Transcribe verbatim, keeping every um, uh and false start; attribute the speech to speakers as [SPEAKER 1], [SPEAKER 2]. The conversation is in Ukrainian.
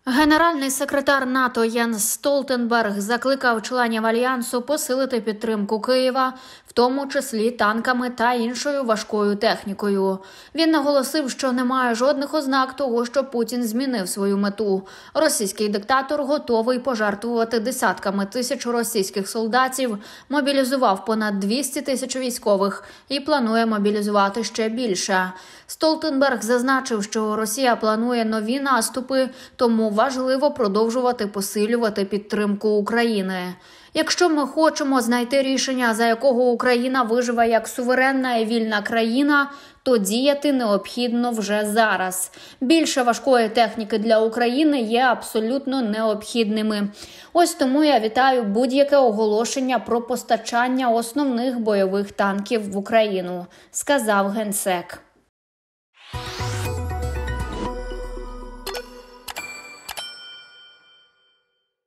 [SPEAKER 1] Генеральний секретар НАТО Єнс Столтенберг закликав членів Альянсу посилити підтримку Києва, в тому числі танками та іншою важкою технікою. Він наголосив, що немає жодних ознак того, що Путін змінив свою мету. Російський диктатор готовий пожертвувати десятками тисяч російських солдатів, мобілізував понад двісті тисяч військових і планує мобілізувати ще більше. Столтенберг зазначив, що Росія планує нові наступи, тому важливо продовжувати посилювати підтримку України. Якщо ми хочемо знайти рішення, за якого Україна виживе як суверенна і вільна країна, то діяти необхідно вже зараз. Більше важкої техніки для України є абсолютно необхідними. Ось тому я вітаю будь-яке оголошення про постачання основних бойових танків в Україну, сказав генсек.